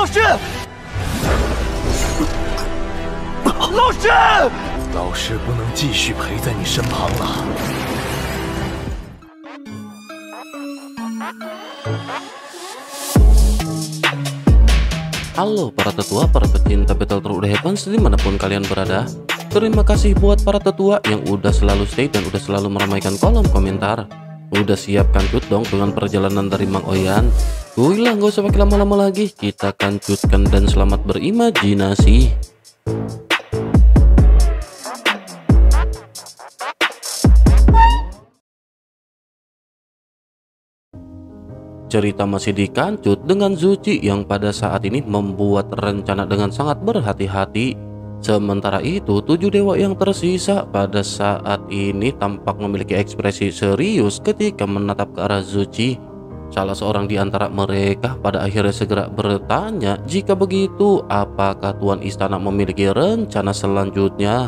老师，老师， 老师不能继续陪在你身旁了。 Halo para tetua, para pecinta Battletoads udah Heavens dimanapun kalian berada. Terima kasih buat para tetua yang udah selalu stay dan udah selalu meramaikan kolom komentar. Udah siap kancut dong dengan perjalanan dari Mang Oyan? Lah gak usah pakai lama-lama lagi, kita kancutkan dan selamat berimajinasi. Cerita masih dikancut dengan Zuchi yang pada saat ini membuat rencana dengan sangat berhati-hati. Sementara itu, 7 dewa yang tersisa pada saat ini tampak memiliki ekspresi serius ketika menatap ke arah Zuchi. Salah seorang di antara mereka pada akhirnya segera bertanya, jika begitu apakah Tuan Istana memiliki rencana selanjutnya?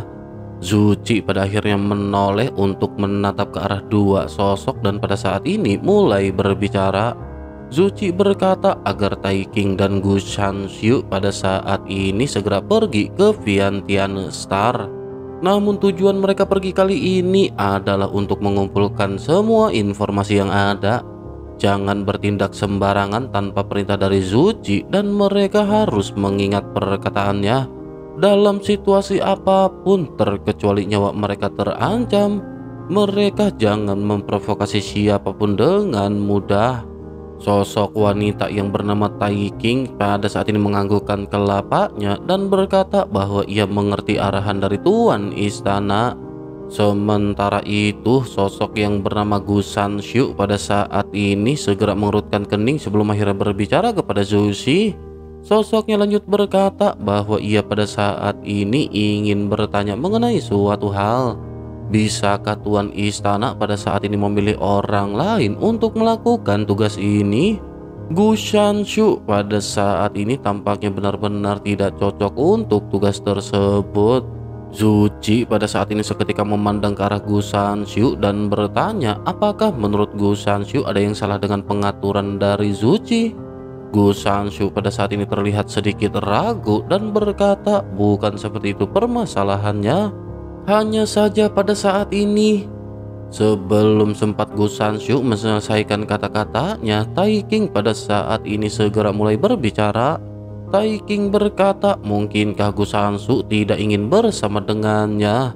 Zuchi pada akhirnya menoleh untuk menatap ke arah dua sosok dan pada saat ini mulai berbicara. Zuchi berkata agar Tai King dan Gu Shanshu pada saat ini segera pergi ke Vientiane Star. Namun tujuan mereka pergi kali ini adalah untuk mengumpulkan semua informasi yang ada. Jangan bertindak sembarangan tanpa perintah dari Zuchi dan mereka harus mengingat perkataannya. Dalam situasi apapun terkecuali nyawa mereka terancam, mereka jangan memprovokasi siapapun dengan mudah. Sosok wanita yang bernama Tai King pada saat ini menganggukkan kelapanya dan berkata bahwa ia mengerti arahan dari Tuan Istana. Sementara itu, sosok yang bernama Gu Shanshu pada saat ini segera mengerutkan kening sebelum akhirnya berbicara kepada Zuchi. Sosoknya lanjut berkata bahwa ia pada saat ini ingin bertanya mengenai suatu hal. Bisakah Tuan Istana pada saat ini memilih orang lain untuk melakukan tugas ini? Gu Shanshu pada saat ini tampaknya benar-benar tidak cocok untuk tugas tersebut. Zuchi pada saat ini seketika memandang ke arah Gu Shanshu dan bertanya apakah menurut Gu Shanshu ada yang salah dengan pengaturan dari Zuchi. Gu Shanshu pada saat ini terlihat sedikit ragu dan berkata bukan seperti itu permasalahannya. Hanya saja pada saat ini, sebelum sempat Gu Shanshu menyelesaikan kata-katanya, Tai King pada saat ini segera mulai berbicara. Tai King berkata, mungkinkah Gu Shanshu tidak ingin bersama dengannya?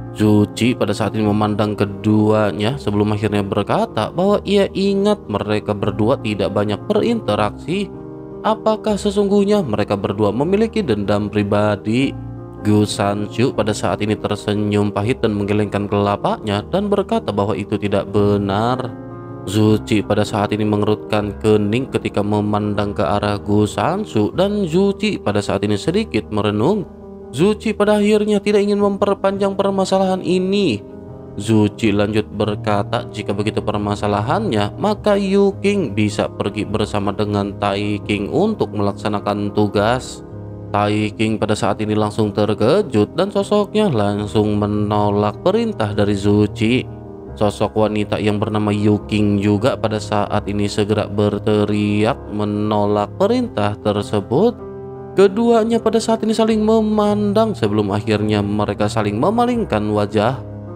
Zuchi pada saat ini memandang keduanya sebelum akhirnya berkata bahwa ia ingat mereka berdua tidak banyak berinteraksi. Apakah sesungguhnya mereka berdua memiliki dendam pribadi? Gu Shanshu pada saat ini tersenyum pahit dan menggelengkan kelapanya dan berkata bahwa itu tidak benar. Zuchi pada saat ini mengerutkan kening ketika memandang ke arah Gu Shanshu dan Zuchi pada saat ini sedikit merenung. Zuchi pada akhirnya tidak ingin memperpanjang permasalahan ini. Zuchi lanjut berkata jika begitu permasalahannya maka Yu King bisa pergi bersama dengan Tai King untuk melaksanakan tugas. Tai King pada saat ini langsung terkejut dan sosoknya langsung menolak perintah dari Zuchi. Sosok wanita yang bernama Yu King juga pada saat ini segera berteriak menolak perintah tersebut. Keduanya pada saat ini saling memandang sebelum akhirnya mereka saling memalingkan wajah.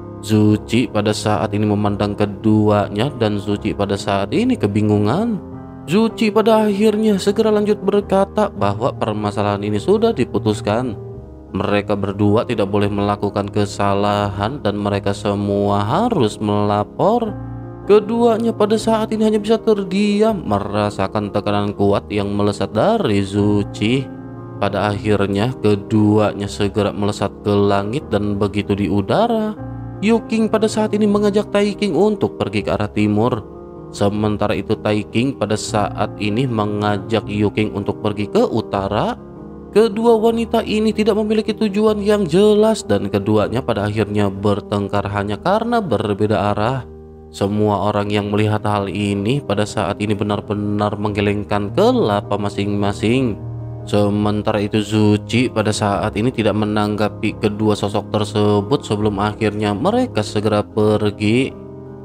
Zuchi pada saat ini memandang keduanya dan Zuchi pada saat ini kebingungan. Zuchi pada akhirnya segera lanjut berkata bahwa permasalahan ini sudah diputuskan. Mereka berdua tidak boleh melakukan kesalahan dan mereka semua harus melapor. Keduanya pada saat ini hanya bisa terdiam merasakan tekanan kuat yang melesat dari Zuchi. Pada akhirnya keduanya segera melesat ke langit dan begitu di udara, Yu King pada saat ini mengajak Tai King untuk pergi ke arah timur. Sementara itu Tai King pada saat ini mengajak Yu King untuk pergi ke utara. Kedua wanita ini tidak memiliki tujuan yang jelas dan keduanya pada akhirnya bertengkar hanya karena berbeda arah. Semua orang yang melihat hal ini pada saat ini benar-benar menggelengkan kelapa masing-masing. Sementara itu Zuchi pada saat ini tidak menanggapi kedua sosok tersebut sebelum akhirnya mereka segera pergi.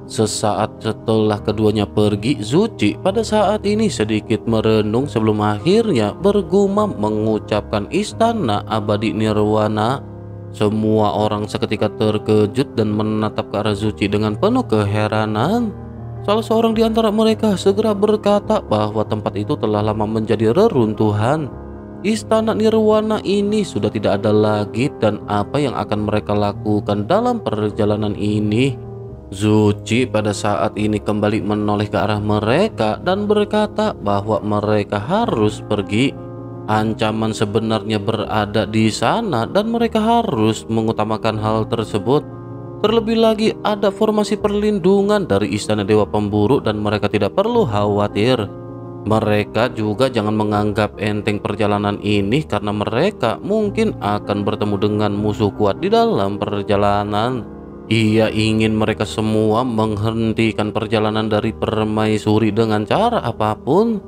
Sesaat setelah keduanya pergi, Zuci pada saat ini sedikit merenung sebelum akhirnya bergumam mengucapkan istana abadi nirwana. Semua orang seketika terkejut dan menatap ke arah Zuci dengan penuh keheranan. Salah seorang di antara mereka segera berkata bahwa tempat itu telah lama menjadi reruntuhan. Istana nirwana ini sudah tidak ada lagi, dan apa yang akan mereka lakukan dalam perjalanan ini? Zuci pada saat ini kembali menoleh ke arah mereka dan berkata bahwa mereka harus pergi. Ancaman sebenarnya berada di sana dan mereka harus mengutamakan hal tersebut. Terlebih lagi ada formasi perlindungan dari Istana Dewa Pemburu dan mereka tidak perlu khawatir. Mereka juga jangan menganggap enteng perjalanan ini karena mereka mungkin akan bertemu dengan musuh kuat di dalam perjalanan. Ia ingin mereka semua menghentikan perjalanan dari permaisuri dengan cara apapun.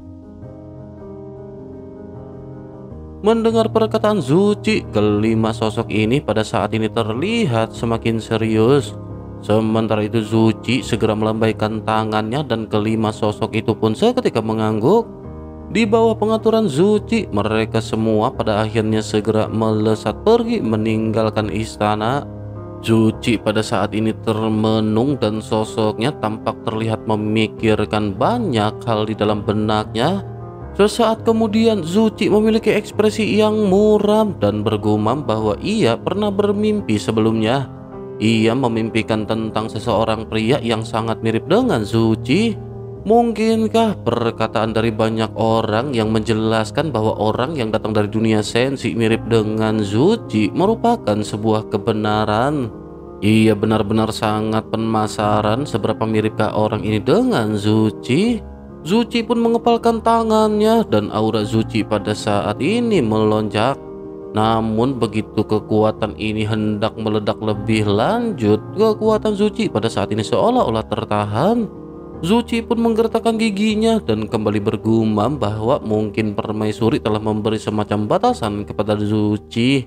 Mendengar perkataan Zuci, kelima sosok ini pada saat ini terlihat semakin serius. Sementara itu Zuci segera melambaikan tangannya dan kelima sosok itu pun seketika mengangguk. Di bawah pengaturan Zuci, mereka semua pada akhirnya segera melesat pergi meninggalkan istana. Zuci pada saat ini termenung dan sosoknya tampak terlihat memikirkan banyak hal di dalam benaknya. Sesaat kemudian Zuci memiliki ekspresi yang muram dan bergumam bahwa ia pernah bermimpi sebelumnya. Ia memimpikan tentang seseorang pria yang sangat mirip dengan Zuci. Mungkinkah perkataan dari banyak orang yang menjelaskan bahwa orang yang datang dari dunia sensi mirip dengan Zuci merupakan sebuah kebenaran? Ia benar-benar sangat penasaran seberapa miripkah orang ini dengan Zuci. Zuci pun mengepalkan tangannya dan aura Zuci pada saat ini melonjak. Namun begitu kekuatan ini hendak meledak lebih lanjut, kekuatan Zuci pada saat ini seolah-olah tertahan. Zuci pun menggertakkan giginya dan kembali bergumam bahwa mungkin permaisuri telah memberi semacam batasan kepada Zuci.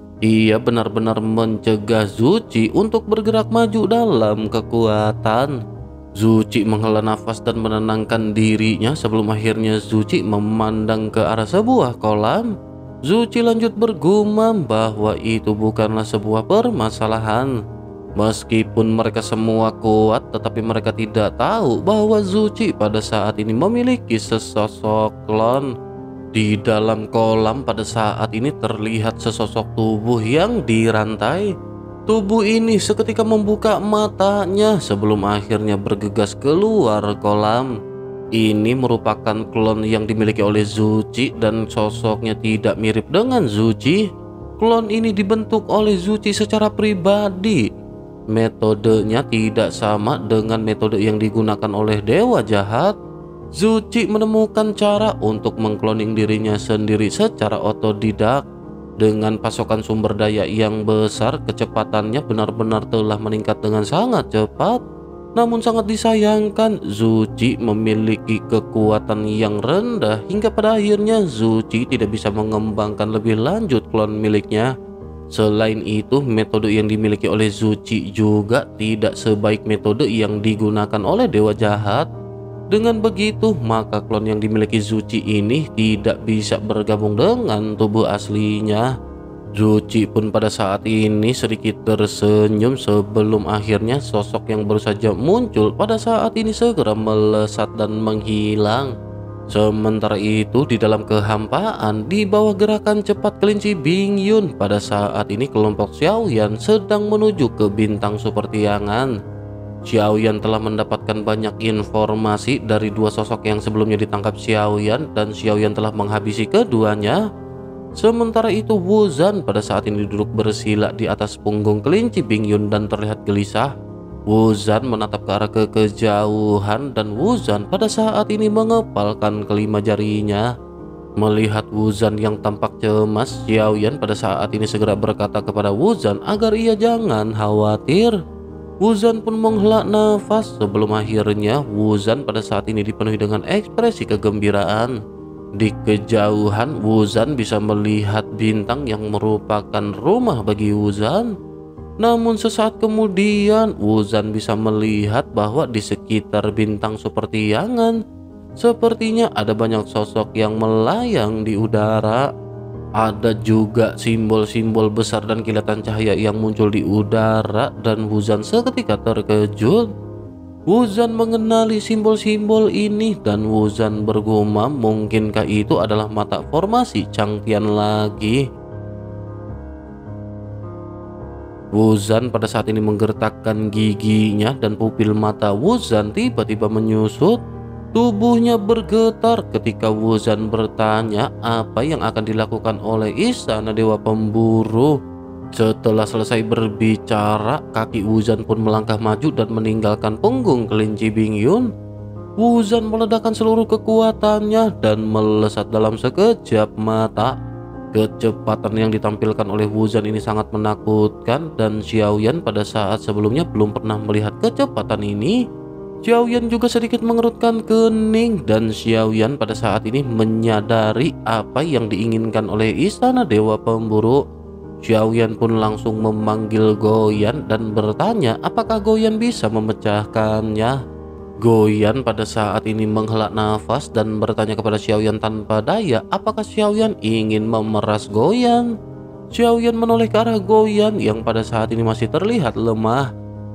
Ia benar-benar mencegah Zuci untuk bergerak maju dalam kekuatan. Zuci menghela nafas dan menenangkan dirinya sebelum akhirnya Zuci memandang ke arah sebuah kolam. Zuci lanjut bergumam bahwa itu bukanlah sebuah permasalahan. Meskipun mereka semua kuat, tetapi mereka tidak tahu bahwa Zuci pada saat ini memiliki sesosok klon. Di dalam kolam pada saat ini terlihat sesosok tubuh yang dirantai. Tubuh ini seketika membuka matanya sebelum akhirnya bergegas keluar kolam. Ini merupakan klon yang dimiliki oleh Zuci dan sosoknya tidak mirip dengan Zuci. Klon ini dibentuk oleh Zuci secara pribadi. Metodenya tidak sama dengan metode yang digunakan oleh dewa jahat. Zuci menemukan cara untuk mengkloning dirinya sendiri secara otodidak. Dengan pasokan sumber daya yang besar, kecepatannya benar-benar telah meningkat dengan sangat cepat. Namun sangat disayangkan, Zuci memiliki kekuatan yang rendah hingga pada akhirnya Zuci tidak bisa mengembangkan lebih lanjut klon miliknya. Selain itu, metode yang dimiliki oleh Zuci juga tidak sebaik metode yang digunakan oleh dewa jahat. Dengan begitu, maka klon yang dimiliki Zuci ini tidak bisa bergabung dengan tubuh aslinya. Zuci pun pada saat ini sedikit tersenyum sebelum akhirnya sosok yang baru saja muncul pada saat ini segera melesat dan menghilang. Sementara itu di dalam kehampaan, di bawah gerakan cepat kelinci Bingyun, pada saat ini kelompok Xiaoyan sedang menuju ke bintang Supertiangan. Xiaoyan telah mendapatkan banyak informasi dari dua sosok yang sebelumnya ditangkap Xiaoyan, dan Xiaoyan telah menghabisi keduanya. Sementara itu Wuzan pada saat ini duduk bersila di atas punggung kelinci Bingyun dan terlihat gelisah. Wuzan menatap ke arah kejauhan dan Wuzan pada saat ini mengepalkan kelima jarinya. Melihat Wuzan yang tampak cemas, Xiaoyan pada saat ini segera berkata kepada Wuzan agar ia jangan khawatir. Wuzan pun menghela nafas sebelum akhirnya Wuzan pada saat ini dipenuhi dengan ekspresi kegembiraan. Di kejauhan Wuzan bisa melihat bintang yang merupakan rumah bagi Wuzan. Namun sesaat kemudian Wuzan bisa melihat bahwa di sekitar bintang sepertiangan sepertinya ada banyak sosok yang melayang di udara. Ada juga simbol-simbol besar dan kilatan cahaya yang muncul di udara dan Wuzan seketika terkejut. Wuzan mengenali simbol-simbol ini dan Wuzan bergumam mungkinkah itu adalah mata formasi Changtian lagi. Wuzan pada saat ini menggertakkan giginya dan pupil mata Wuzan tiba-tiba menyusut. Tubuhnya bergetar ketika Wuzan bertanya apa yang akan dilakukan oleh Istana Dewa Pemburu. Setelah selesai berbicara, kaki Wuzan pun melangkah maju dan meninggalkan punggung kelinci Bingyun. Wuzan meledakkan seluruh kekuatannya dan melesat dalam sekejap mata. Kecepatan yang ditampilkan oleh Wuzan ini sangat menakutkan dan Xiaoyan pada saat sebelumnya belum pernah melihat kecepatan ini. Xiaoyan juga sedikit mengerutkan kening dan Xiaoyan pada saat ini menyadari apa yang diinginkan oleh Istana Dewa Pemburu. Xiaoyan pun langsung memanggil Goyan dan bertanya apakah Goyan bisa memecahkannya. Goyan pada saat ini menghela nafas dan bertanya kepada Xiaoyan tanpa daya apakah Xiaoyan ingin memeras Goyan. Xiaoyan menoleh ke arah Goyan yang pada saat ini masih terlihat lemah.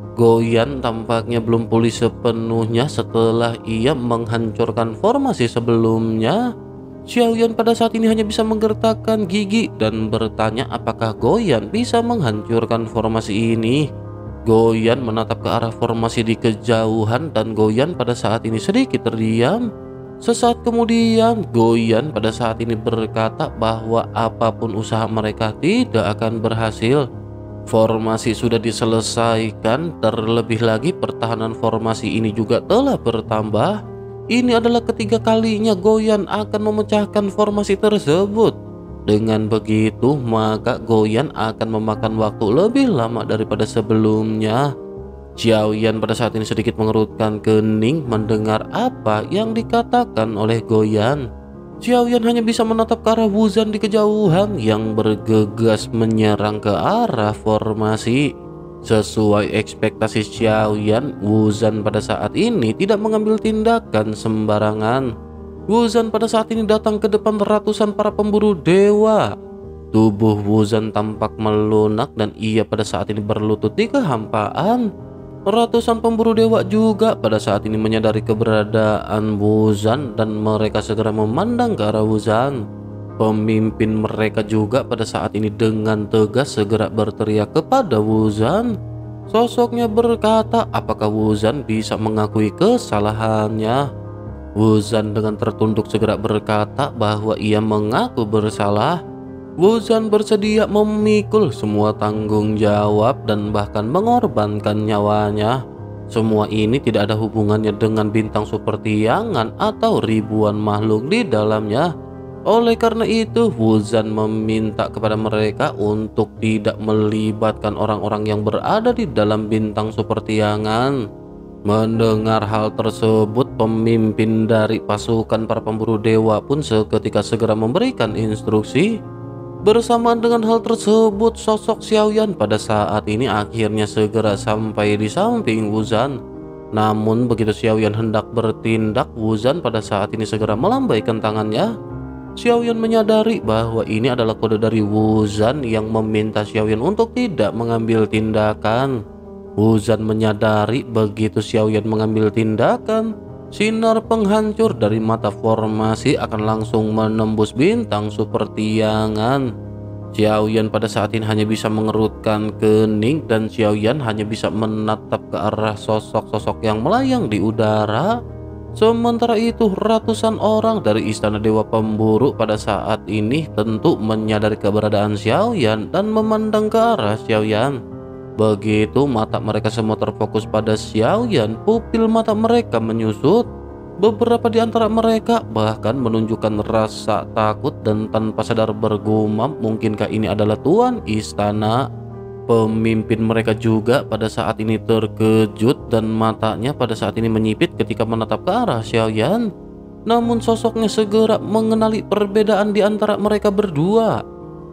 Goyan tampaknya belum pulih sepenuhnya setelah ia menghancurkan formasi sebelumnya. Xiaoyan pada saat ini hanya bisa menggertakkan gigi dan bertanya apakah Goyan bisa menghancurkan formasi ini. Goyan menatap ke arah formasi di kejauhan dan Goyan pada saat ini sedikit terdiam. Sesaat kemudian Goyan pada saat ini berkata bahwa apapun usaha mereka tidak akan berhasil. Formasi sudah diselesaikan, terlebih lagi pertahanan formasi ini juga telah bertambah. Ini adalah ketiga kalinya Goyan akan memecahkan formasi tersebut. Dengan begitu, maka Goyan akan memakan waktu lebih lama daripada sebelumnya. Xiaoyan pada saat ini sedikit mengerutkan kening mendengar apa yang dikatakan oleh Goyan. Xiaoyan hanya bisa menatap ke arah Wuzan di kejauhan yang bergegas menyerang ke arah formasi. Sesuai ekspektasi Xiaoyan, Wuzan pada saat ini tidak mengambil tindakan sembarangan. Wuzan pada saat ini datang ke depan ratusan para pemburu dewa. Tubuh Wuzan tampak melunak dan ia pada saat ini berlutut di kehampaan. Ratusan pemburu dewa juga pada saat ini menyadari keberadaan Wuzan dan mereka segera memandang ke arah Wuzan. Pemimpin mereka juga pada saat ini dengan tegas segera berteriak kepada Wuzan. Sosoknya berkata apakah Wuzan bisa mengakui kesalahannya. Wuzan dengan tertunduk segera berkata bahwa ia mengaku bersalah. Wuzan bersedia memikul semua tanggung jawab dan bahkan mengorbankan nyawanya. Semua ini tidak ada hubungannya dengan bintang sepertiangan atau ribuan makhluk di dalamnya. Oleh karena itu, Wuzan meminta kepada mereka untuk tidak melibatkan orang-orang yang berada di dalam bintang sepertiangan. Mendengar hal tersebut, pemimpin dari pasukan para pemburu dewa pun seketika segera memberikan instruksi. Bersamaan dengan hal tersebut, sosok Xiaoyan pada saat ini akhirnya segera sampai di samping Wuzan. Namun begitu Xiaoyan hendak bertindak, Wuzan pada saat ini segera melambaikan tangannya. Xiaoyan menyadari bahwa ini adalah kode dari Wuzan yang meminta Xiaoyan untuk tidak mengambil tindakan. Wuzan menyadari begitu Xiaoyan mengambil tindakan, sinar penghancur dari mata formasi akan langsung menembus bintang sepertiangan. Xiaoyan pada saat ini hanya bisa mengerutkan kening dan Xiaoyan hanya bisa menatap ke arah sosok-sosok yang melayang di udara. Sementara itu ratusan orang dari Istana Dewa Pemburu pada saat ini tentu menyadari keberadaan Xiaoyan dan memandang ke arah Xiaoyan. Begitu mata mereka semua terfokus pada Xiaoyan, pupil mata mereka menyusut. Beberapa di antara mereka bahkan menunjukkan rasa takut dan tanpa sadar bergumam, mungkinkah ini adalah tuan istana? Pemimpin mereka juga pada saat ini terkejut dan matanya pada saat ini menyipit ketika menatap ke arah Xiaoyan. Namun sosoknya segera mengenali perbedaan di antara mereka berdua.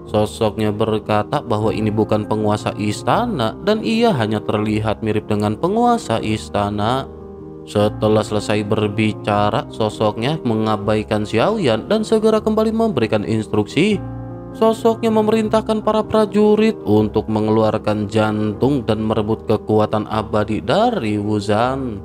Sosoknya berkata bahwa ini bukan penguasa istana dan ia hanya terlihat mirip dengan penguasa istana. Setelah selesai berbicara, sosoknya mengabaikan Xiaoyan dan segera kembali memberikan instruksi. Sosoknya memerintahkan para prajurit untuk mengeluarkan jantung dan merebut kekuatan abadi dari Wuzan.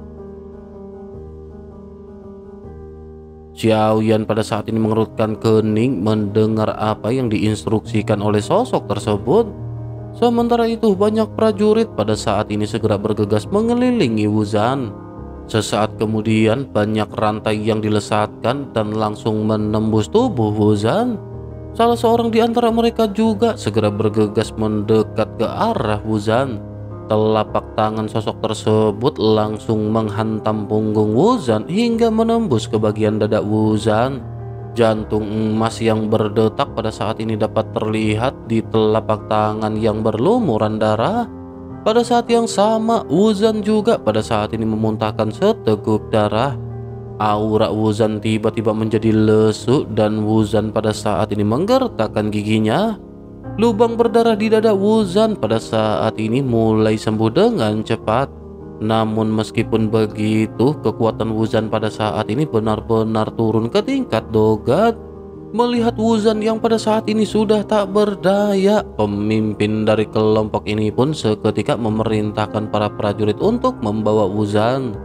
Xiaoyan pada saat ini mengerutkan kening mendengar apa yang diinstruksikan oleh sosok tersebut. Sementara itu banyak prajurit pada saat ini segera bergegas mengelilingi Wuzan. Sesaat kemudian banyak rantai yang dilesatkan dan langsung menembus tubuh Wuzan. Salah seorang di antara mereka juga segera bergegas mendekat ke arah Wuzan. Telapak tangan sosok tersebut langsung menghantam punggung Wuzan hingga menembus ke bagian dada Wuzan. Jantung emas yang berdetak pada saat ini dapat terlihat di telapak tangan yang berlumuran darah. Pada saat yang sama, Wuzan juga pada saat ini memuntahkan seteguk darah. Aura Wuzan tiba-tiba menjadi lesu dan Wuzan pada saat ini menggertakkan giginya. Lubang berdarah di dada Wuzan pada saat ini mulai sembuh dengan cepat. Namun meskipun begitu, kekuatan Wuzan pada saat ini benar-benar turun ke tingkat dogat. Melihat Wuzan yang pada saat ini sudah tak berdaya, pemimpin dari kelompok ini pun seketika memerintahkan para prajurit untuk membawa Wuzan.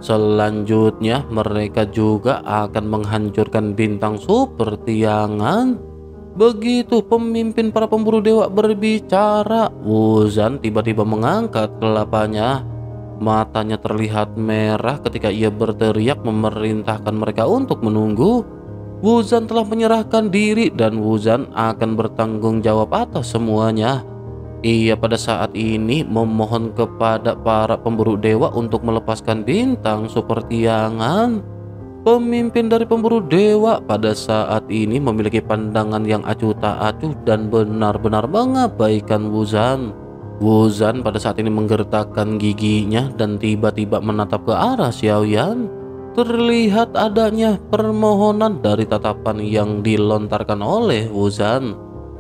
Selanjutnya mereka juga akan menghancurkan bintang super tiangan. Begitu pemimpin para pemburu dewa berbicara, Wuzan tiba-tiba mengangkat kelapanya. Matanya terlihat merah ketika ia berteriak memerintahkan mereka untuk menunggu. Wuzan telah menyerahkan diri dan Wuzan akan bertanggung jawab atas semuanya. Ia pada saat ini memohon kepada para pemburu dewa untuk melepaskan bintang super tiangan. Pemimpin dari pemburu dewa pada saat ini memiliki pandangan yang acuh tak acuh dan benar-benar mengabaikan Wuzan. Wuzan pada saat ini menggertakkan giginya dan tiba-tiba menatap ke arah Xiaoyan. Terlihat adanya permohonan dari tatapan yang dilontarkan oleh Wuzan.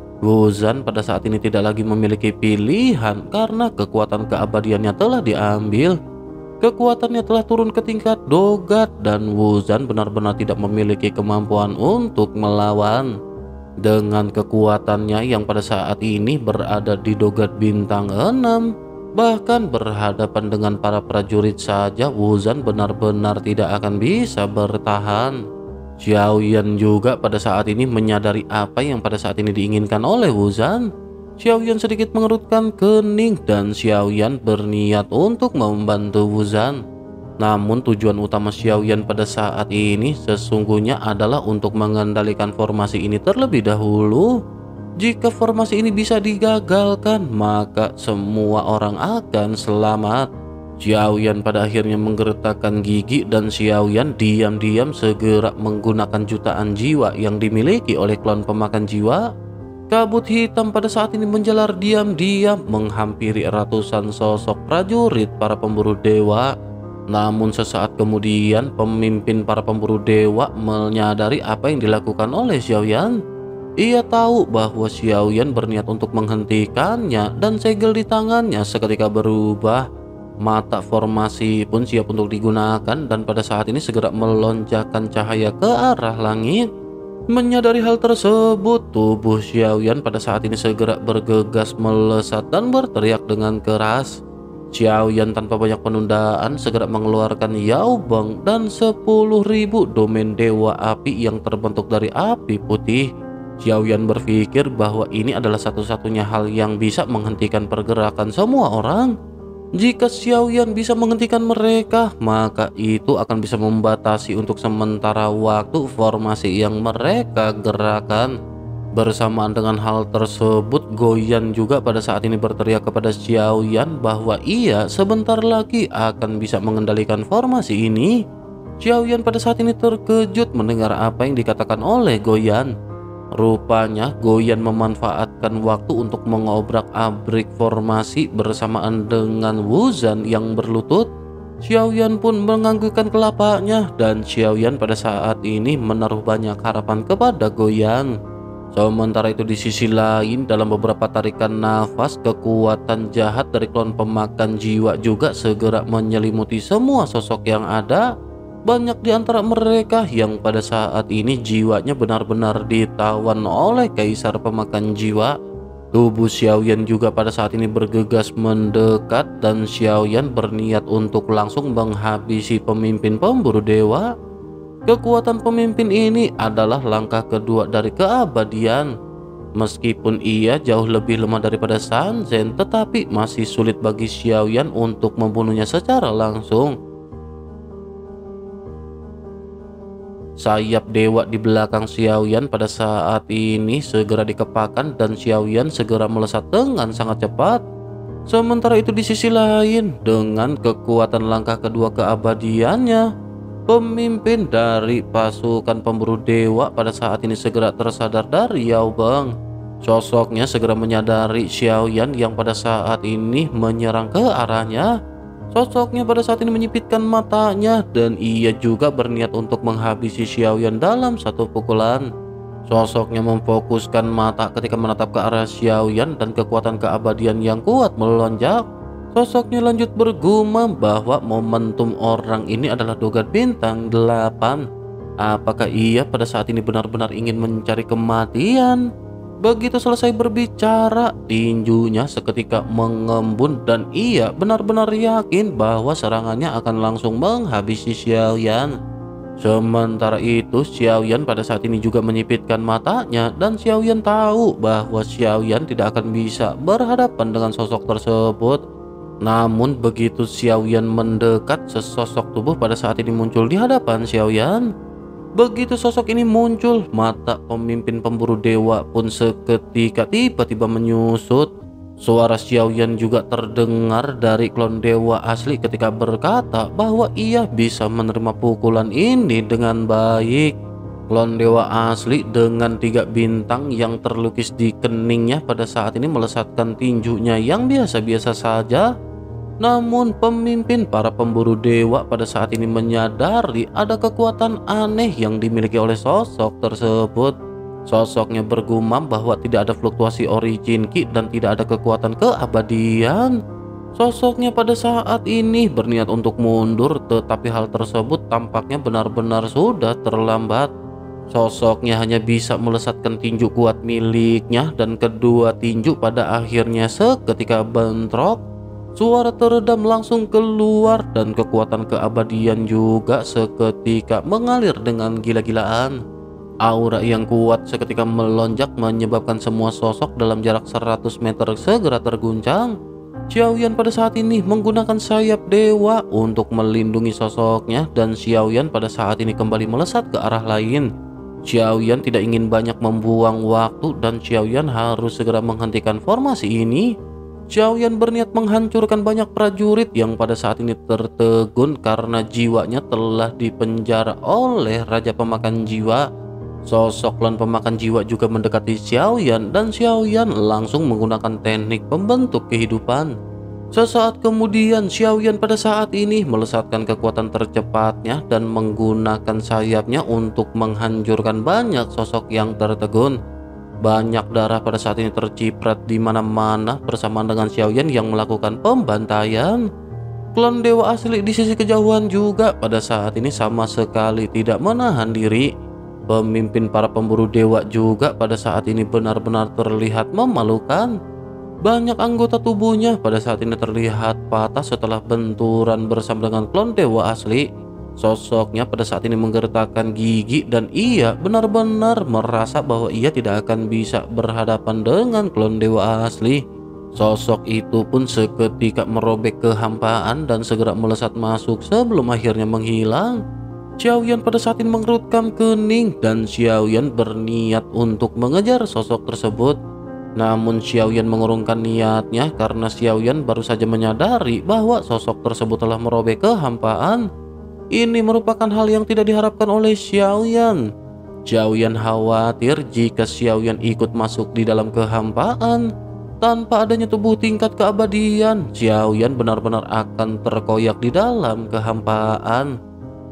Wuzan pada saat ini tidak lagi memiliki pilihan karena kekuatan keabadiannya telah diambil. Kekuatannya telah turun ke tingkat dogat dan Wuzan benar-benar tidak memiliki kemampuan untuk melawan. Dengan kekuatannya yang pada saat ini berada di dogat bintang 6, bahkan berhadapan dengan para prajurit saja Wuzan benar-benar tidak akan bisa bertahan. Xiaoyan juga pada saat ini menyadari apa yang pada saat ini diinginkan oleh Wuzan. Xiaoyan sedikit mengerutkan kening dan Xiaoyan berniat untuk membantu Wuzan. Namun tujuan utama Xiaoyan pada saat ini sesungguhnya adalah untuk mengendalikan formasi ini terlebih dahulu. Jika formasi ini bisa digagalkan, maka semua orang akan selamat. Xiaoyan pada akhirnya menggertakkan gigi dan Xiaoyan diam-diam segera menggunakan jutaan jiwa yang dimiliki oleh klan pemakan jiwa. Kabut hitam pada saat ini menjalar diam-diam menghampiri ratusan sosok prajurit para pemburu dewa. Namun sesaat kemudian pemimpin para pemburu dewa menyadari apa yang dilakukan oleh Xiaoyan. Ia tahu bahwa Xiaoyan berniat untuk menghentikannya dan segel di tangannya seketika berubah. Mata formasi pun siap untuk digunakan dan pada saat ini segera melonjakkan cahaya ke arah langit. Menyadari hal tersebut, tubuh Xiaoyan pada saat ini segera bergegas melesat dan berteriak dengan keras. Xiaoyan tanpa banyak penundaan segera mengeluarkan Yaobang dan 10.000 domain dewa api yang terbentuk dari api putih. Xiaoyan berpikir bahwa ini adalah satu-satunya hal yang bisa menghentikan pergerakan semua orang. Jika Xiaoyan bisa menghentikan mereka, maka itu akan bisa membatasi untuk sementara waktu formasi yang mereka gerakan. Bersamaan dengan hal tersebut, Goyan juga pada saat ini berteriak kepada Xiaoyan bahwa ia sebentar lagi akan bisa mengendalikan formasi ini. Xiaoyan pada saat ini terkejut mendengar apa yang dikatakan oleh Goyan. Rupanya Goyan memanfaatkan waktu untuk mengobrak-abrik formasi bersamaan dengan Wuzan yang berlutut. Xiaoyan pun menganggukkan kelapanya dan Xiaoyan pada saat ini menaruh banyak harapan kepada Goyan. Sementara itu di sisi lain, dalam beberapa tarikan nafas, kekuatan jahat dari klon pemakan jiwa juga segera menyelimuti semua sosok yang ada. Banyak di antara mereka yang pada saat ini jiwanya benar-benar ditawan oleh kaisar pemakan jiwa. Tubuh Xiaoyan juga pada saat ini bergegas mendekat dan Xiaoyan berniat untuk langsung menghabisi pemimpin pemburu dewa. Kekuatan pemimpin ini adalah langkah kedua dari keabadian. Meskipun ia jauh lebih lemah daripada San Zhen, tetapi masih sulit bagi Xiaoyan untuk membunuhnya secara langsung. Sayap dewa di belakang Xiaoyan pada saat ini segera dikepakkan dan Xiaoyan segera melesat dengan sangat cepat. Sementara itu di sisi lain, dengan kekuatan langkah kedua keabadiannya, pemimpin dari pasukan pemburu dewa pada saat ini segera tersadar dari Yao Beng. Sosoknya segera menyadari Xiaoyan yang pada saat ini menyerang ke arahnya. Sosoknya pada saat ini menyipitkan matanya dan ia juga berniat untuk menghabisi Xiaoyan dalam satu pukulan. Sosoknya memfokuskan mata ketika menatap ke arah Xiaoyan dan kekuatan keabadian yang kuat melonjak. Sosoknya lanjut bergumam bahwa momentum orang ini adalah dogat bintang 8. Apakah ia pada saat ini benar-benar ingin mencari kematian? Begitu selesai berbicara, tinjunya seketika mengembun dan ia benar-benar yakin bahwa serangannya akan langsung menghabisi Xiaoyan. Sementara itu, Xiaoyan pada saat ini juga menyipitkan matanya dan Xiaoyan tahu bahwa Xiaoyan tidak akan bisa berhadapan dengan sosok tersebut. Namun begitu Xiaoyan mendekat, sesosok tubuh pada saat ini muncul di hadapan Xiaoyan. Begitu sosok ini muncul, mata pemimpin pemburu dewa pun seketika tiba-tiba menyusut. Suara Xiaoyan juga terdengar dari klon dewa asli ketika berkata bahwa ia bisa menerima pukulan ini dengan baik. Klon dewa asli dengan 3 bintang yang terlukis di keningnya pada saat ini melesatkan tinjunya yang biasa-biasa saja. Namun pemimpin para pemburu dewa pada saat ini menyadari ada kekuatan aneh yang dimiliki oleh sosok tersebut. Sosoknya bergumam bahwa tidak ada fluktuasi origin ki dan tidak ada kekuatan keabadian. Sosoknya pada saat ini berniat untuk mundur, tetapi hal tersebut tampaknya benar-benar sudah terlambat. Sosoknya hanya bisa melesatkan tinju kuat miliknya dan kedua tinju pada akhirnya seketika bentrok. Suara teredam langsung keluar dan kekuatan keabadian juga seketika mengalir dengan gila-gilaan. Aura yang kuat seketika melonjak menyebabkan semua sosok dalam jarak 100 meter segera terguncang. Xiaoyan pada saat ini menggunakan sayap dewa untuk melindungi sosoknya dan Xiaoyan pada saat ini kembali melesat ke arah lain. Xiaoyan tidak ingin banyak membuang waktu dan Xiaoyan harus segera menghentikan formasi ini. Xiaoyan berniat menghancurkan banyak prajurit yang pada saat ini tertegun karena jiwanya telah dipenjara oleh Raja Pemakan Jiwa. Sosok klon pemakan jiwa juga mendekati Xiaoyan dan Xiaoyan langsung menggunakan teknik pembentuk kehidupan. Sesaat kemudian Xiaoyan pada saat ini melesatkan kekuatan tercepatnya dan menggunakan sayapnya untuk menghancurkan banyak sosok yang tertegun. Banyak darah pada saat ini terciprat di mana-mana bersamaan dengan Xiaoyan yang melakukan pembantaian. Klon dewa asli di sisi kejauhan juga pada saat ini sama sekali tidak menahan diri. Pemimpin para pemburu dewa juga pada saat ini benar-benar terlihat memalukan. Banyak anggota tubuhnya pada saat ini terlihat patah setelah benturan bersama dengan klon dewa asli. Sosoknya pada saat ini menggertakkan gigi dan ia benar-benar merasa bahwa ia tidak akan bisa berhadapan dengan klon dewa asli. Sosok itu pun seketika merobek kehampaan dan segera melesat masuk sebelum akhirnya menghilang. Xiaoyan pada saat ini mengerutkan kening dan Xiaoyan berniat untuk mengejar sosok tersebut. Namun Xiaoyan mengurungkan niatnya karena Xiaoyan baru saja menyadari bahwa sosok tersebut telah merobek kehampaan. Ini merupakan hal yang tidak diharapkan oleh Xiaoyan. Xiaoyan khawatir jika Xiaoyan ikut masuk di dalam kehampaan. Tanpa adanya tubuh tingkat keabadian, Xiaoyan benar-benar akan terkoyak di dalam kehampaan.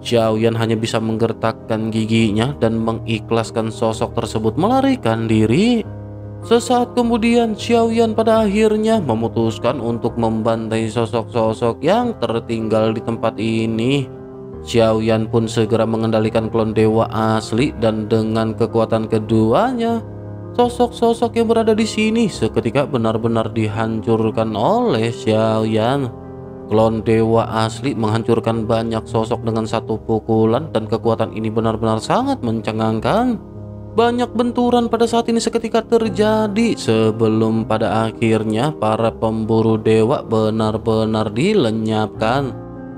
Xiaoyan hanya bisa menggertakkan giginya dan mengikhlaskan sosok tersebut melarikan diri. Sesaat kemudian Xiaoyan pada akhirnya memutuskan untuk membantai sosok-sosok yang tertinggal di tempat ini. Xiaoyan pun segera mengendalikan klon dewa asli dan dengan kekuatan keduanya, sosok-sosok yang berada di sini seketika benar-benar dihancurkan oleh Xiaoyan. Klon dewa asli menghancurkan banyak sosok dengan satu pukulan dan kekuatan ini benar-benar sangat mencengangkan. Banyak benturan pada saat ini seketika terjadi sebelum pada akhirnya para pemburu dewa benar-benar dilenyapkan.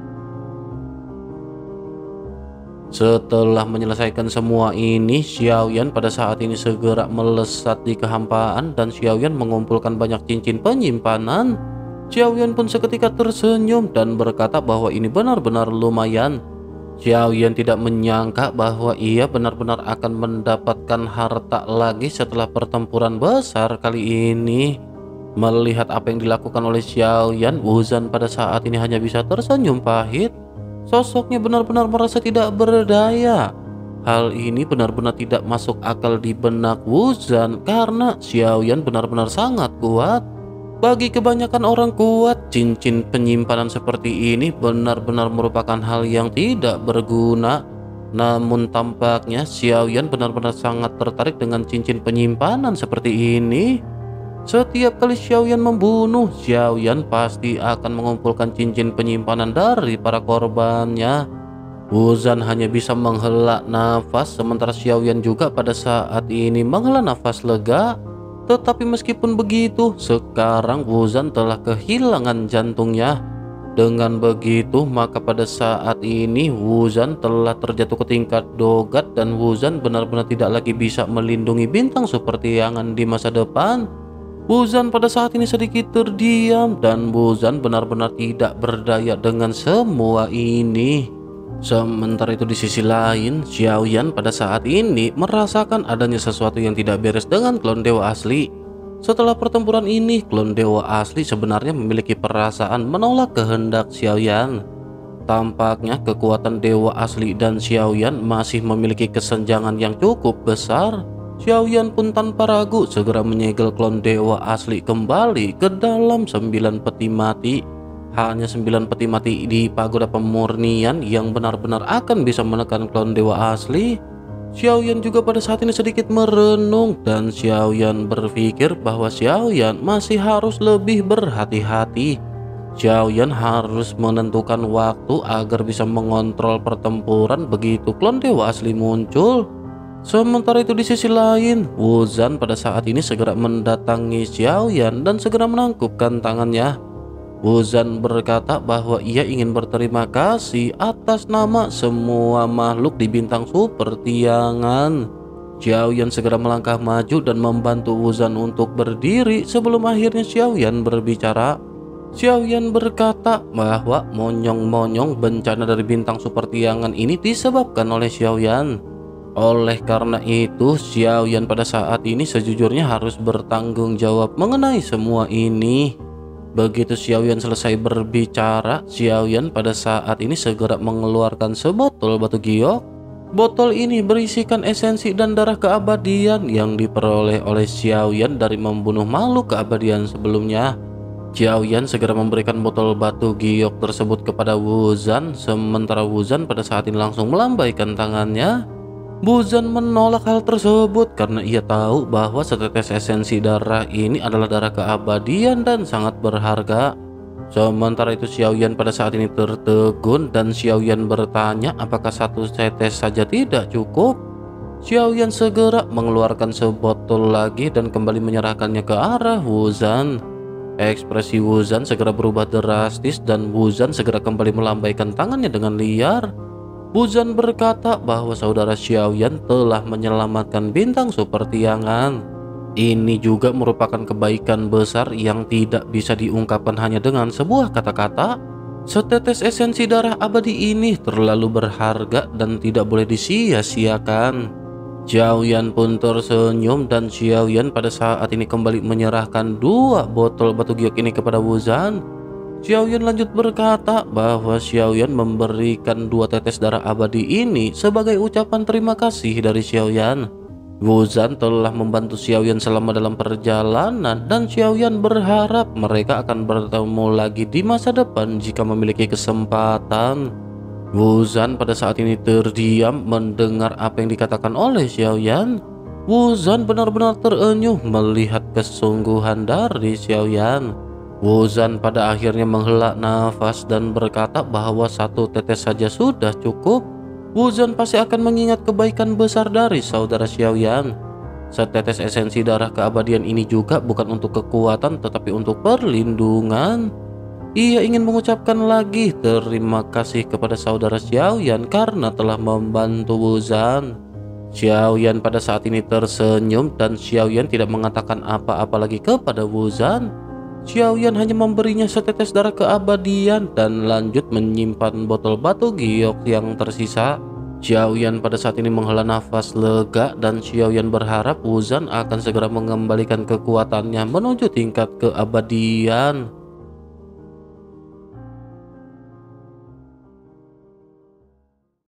Setelah menyelesaikan semua ini, Xiaoyan pada saat ini segera melesat di kehampaan dan Xiaoyan mengumpulkan banyak cincin penyimpanan. Xiaoyan pun seketika tersenyum dan berkata bahwa ini benar-benar lumayan. Xiaoyan tidak menyangka bahwa ia benar-benar akan mendapatkan harta lagi setelah pertempuran besar kali ini. Melihat apa yang dilakukan oleh Xiaoyan, Wuzan pada saat ini hanya bisa tersenyum pahit. Sosoknya benar-benar merasa tidak berdaya. Hal ini benar-benar tidak masuk akal di benak Wuzan karena Xiaoyan benar-benar sangat kuat. Bagi kebanyakan orang kuat, cincin penyimpanan seperti ini benar-benar merupakan hal yang tidak berguna. Namun tampaknya Xiaoyan benar-benar sangat tertarik dengan cincin penyimpanan seperti ini. Setiap kali Xiaoyan membunuh, Xiaoyan pasti akan mengumpulkan cincin penyimpanan dari para korbannya. Wuzan hanya bisa menghela nafas, sementara Xiaoyan juga pada saat ini menghela nafas lega. Tetapi meskipun begitu, sekarang Wuzan telah kehilangan jantungnya. Dengan begitu, maka pada saat ini Wuzan telah terjatuh ke tingkat dogat dan Wuzan benar-benar tidak lagi bisa melindungi bintang Supertiangan di masa depan. Wuzan pada saat ini sedikit terdiam dan Wuzan benar-benar tidak berdaya dengan semua ini. Sementara itu di sisi lain, Xiaoyan pada saat ini merasakan adanya sesuatu yang tidak beres dengan klon dewa asli. Setelah pertempuran ini, klon dewa asli sebenarnya memiliki perasaan menolak kehendak Xiaoyan. Tampaknya kekuatan dewa asli dan Xiaoyan masih memiliki kesenjangan yang cukup besar. Xiaoyan pun tanpa ragu segera menyegel klon dewa asli kembali ke dalam 9 peti mati. Hanya 9 peti mati di pagoda pemurnian yang benar-benar akan bisa menekan klon dewa asli. Xiaoyan juga pada saat ini sedikit merenung dan Xiaoyan berpikir bahwa Xiaoyan masih harus lebih berhati-hati. Xiaoyan harus menentukan waktu agar bisa mengontrol pertempuran begitu klon dewa asli muncul. Sementara itu di sisi lain, Wuzan pada saat ini segera mendatangi Xiaoyan dan segera menangkupkan tangannya. Wuzan berkata bahwa ia ingin berterima kasih atas nama semua makhluk di bintang Supertiangan. Xiaoyan segera melangkah maju dan membantu Wuzan untuk berdiri sebelum akhirnya Xiaoyan berbicara. Xiaoyan berkata bahwa monyong-monyong bencana dari bintang Supertiangan ini disebabkan oleh Xiaoyan. Oleh karena itu, Xiaoyan pada saat ini sejujurnya harus bertanggung jawab mengenai semua ini. Begitu Xiaoyan selesai berbicara, Xiaoyan pada saat ini segera mengeluarkan sebotol batu giok. Botol ini berisikan esensi dan darah keabadian yang diperoleh oleh Xiaoyan dari membunuh makhluk keabadian sebelumnya. Xiaoyan segera memberikan botol batu giok tersebut kepada Wuzan, sementara Wuzan pada saat ini langsung melambaikan tangannya. Wuzan menolak hal tersebut karena ia tahu bahwa setetes esensi darah ini adalah darah keabadian dan sangat berharga. Sementara itu Xiaoyan pada saat ini tertegun dan Xiaoyan bertanya apakah satu tetes saja tidak cukup. Xiaoyan segera mengeluarkan sebotol lagi dan kembali menyerahkannya ke arah Wuzan. Ekspresi Wuzan segera berubah drastis dan Wuzan segera kembali melambaikan tangannya dengan liar. Wuzan berkata bahwa saudara Xiaoyan telah menyelamatkan bintang Supertiangan. Ini juga merupakan kebaikan besar yang tidak bisa diungkapkan hanya dengan sebuah kata-kata. Setetes esensi darah abadi ini terlalu berharga dan tidak boleh disia-siakan. Xiaoyan pun tersenyum dan Xiaoyan pada saat ini kembali menyerahkan 2 botol batu giok ini kepada Wuzan. Xiaoyan lanjut berkata bahwa Xiaoyan memberikan 2 tetes darah abadi ini sebagai ucapan terima kasih dari Xiaoyan. Wuzan telah membantu Xiaoyan selama dalam perjalanan dan Xiaoyan berharap mereka akan bertemu lagi di masa depan jika memiliki kesempatan. Wuzan pada saat ini terdiam mendengar apa yang dikatakan oleh Xiaoyan. Wuzan benar-benar terenyuh melihat kesungguhan dari Xiaoyan. Wuzan pada akhirnya menghela nafas dan berkata bahwa 1 tetes saja sudah cukup. Wuzan pasti akan mengingat kebaikan besar dari saudara Xiaoyan. 1 tetes esensi darah keabadian ini juga bukan untuk kekuatan tetapi untuk perlindungan. Ia ingin mengucapkan lagi terima kasih kepada saudara Xiaoyan karena telah membantu Wuzan. Xiaoyan pada saat ini tersenyum dan Xiaoyan tidak mengatakan apa-apa lagi kepada Wuzan. Xiaoyan hanya memberinya 1 tetes darah keabadian dan lanjut menyimpan botol batu giok yang tersisa. Xiaoyan pada saat ini menghela nafas lega dan Xiaoyan berharap Wuzan akan segera mengembalikan kekuatannya menuju tingkat keabadian.